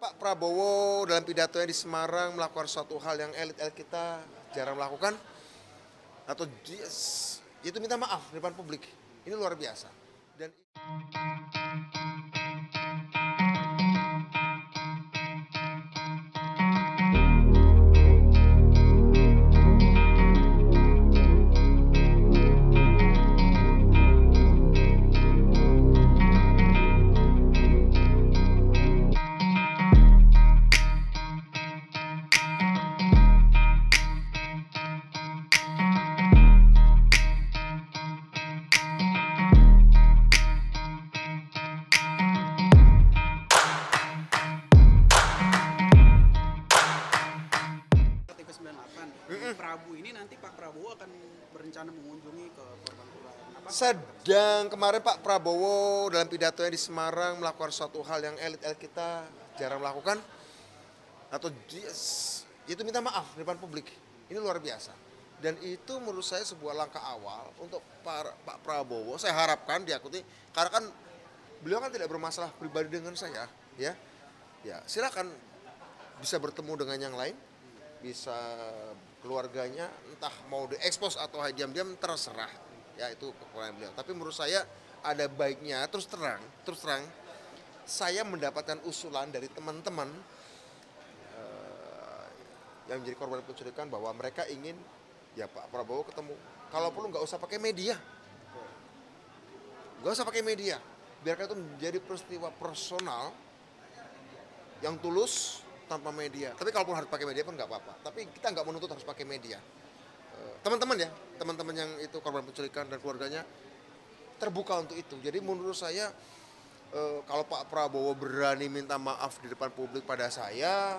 Pak Prabowo dalam pidatonya di Semarang melakukan suatu hal yang elit-elit kita jarang melakukan, atau itu minta maaf di depan publik. Ini luar biasa. Dan Prabu ini nanti Pak Prabowo akan berencana mengunjungi ke korban-korban apa? sedang kemarin Pak Prabowo dalam pidatonya di Semarang melakukan suatu hal yang elit-elit kita jarang melakukan, atau itu minta maaf di depan publik. Ini luar biasa. Dan itu menurut saya sebuah langkah awal untuk Pak Prabowo. Saya harapkan diakuti, karena kan beliau kan tidak bermasalah pribadi dengan saya, ya. Ya, silakan bisa bertemu dengan yang lain, bisa keluarganya, entah mau diekspos atau diam-diam terserah, ya itu keputusan beliau. Tapi menurut saya ada baiknya terus terang saya mendapatkan usulan dari teman-teman yang menjadi korban penculikan bahwa mereka ingin ya Pak Prabowo ketemu. Kalau perlu nggak usah pakai media, biarkan itu menjadi peristiwa personal yang tulus tanpa media. Tapi kalaupun harus pakai media pun nggak apa-apa. Tapi kita nggak menuntut harus pakai media. Teman-teman yang itu korban penculikan dan keluarganya terbuka untuk itu. Jadi menurut saya kalau Pak Prabowo berani minta maaf di depan publik pada saya,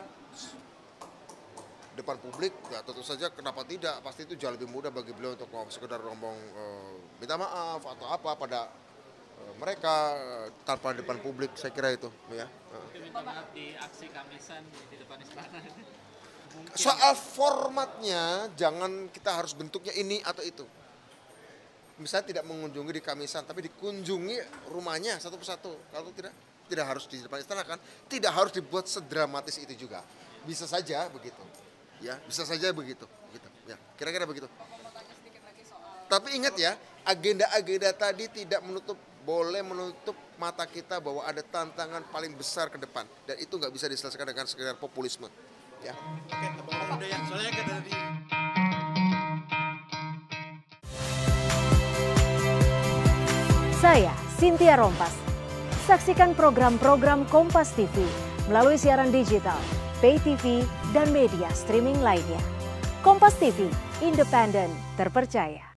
depan publik, ya tentu saja kenapa tidak. Pasti itu jauh lebih mudah bagi beliau untuk sekedar ngomong minta maaf atau apa pada mereka tanpa depan publik, saya kira itu ya. Minta maaf di aksi Kamisan di depan istana. Soal formatnya jangan kita harus bentuknya ini atau itu. Misalnya tidak mengunjungi di Kamisan, tapi dikunjungi rumahnya satu persatu. Kalau tidak harus di depan istana kan, tidak harus dibuat sedramatis itu juga. Bisa saja begitu, ya bisa saja begitu, gitu. Ya kira-kira begitu. Tapi ingat ya, agenda-agenda tadi tidak boleh menutup mata kita bahwa ada tantangan paling besar ke depan, dan itu nggak bisa diselesaikan dengan sekedar populisme. Ya. Oke, udah yang soalnya kan dari Saya Cynthia Rompas. Saksikan program-program Kompas TV melalui siaran digital, pay TV, dan media streaming lainnya. Kompas TV, independen, terpercaya.